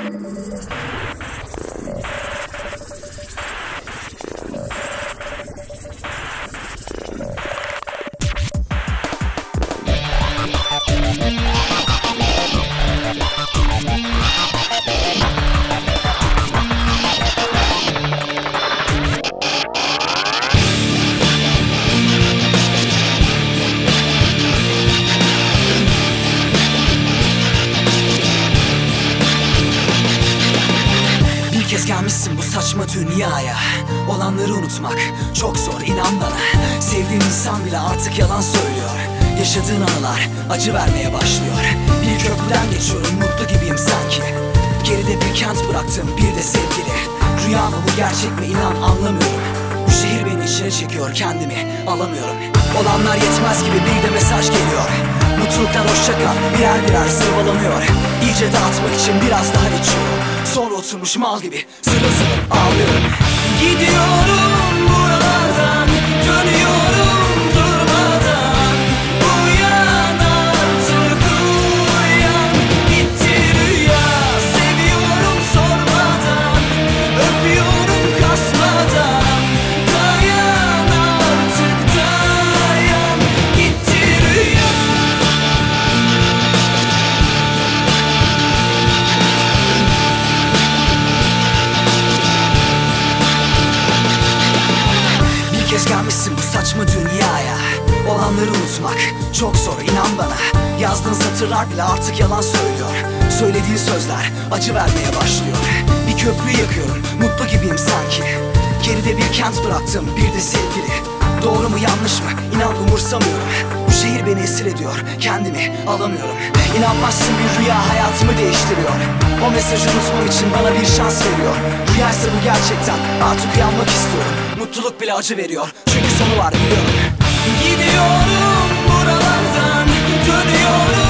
Gelmişsin bu saçma dünyaya. Olanları unutmak çok zor, inan bana. Sevdiğin insan bile artık yalan söylüyor. Yaşadığın anılar acı vermeye başlıyor. Bir köprüden geçiyorum, mutlu gibiyim sanki. Geride bir kent bıraktım, bir de sevgili. Rüya mı bu, gerçek mi, inan anlamıyorum. Bu şehir beni içine çekiyor, kendimi alamıyorum. Olanlar yetmez gibi bir de mesaj geliyor. Mutluluktan hoşça kal, birer birer zırvalanıyor. İyice dağıtmak için biraz daha içiyorum. Sonra oturmuş mal gibi zırıl zırıl ağlıyorum. Gidiyorum buralardan, dönüyorum durmadan. Uyan artık uyan, gitti rüya. Seviyorum sormadan, öpüyorum kasmadan. Dayan artık dayan, gitti rüya. Bir kez gelmişsin bu saçma dünyaya. Olanları unutmak çok zor, inan bana. Yazdığın satırlar bile artık yalan söylüyor. Söylediğin sözler acı vermeye başlıyor. Bir köprüyü yakıyorum, mutlu gibiyim sanki. Geride bir kent bıraktım, bir de sevgili. Doğru mu yanlış mı, inan umursamıyorum. Bu şehir beni esir ediyor, kendimi alamıyorum. İnanmazsın bir rüya hayatımı değiştiriyor. O mesajı unutmam için bana bir şans veriyor. Rüyaysa bu gerçekten, artık uyanmak istiyorum. Mutluluk bile acı veriyor, çünkü sonu var biliyorum. Gidiyorum buralardan, dönüyorum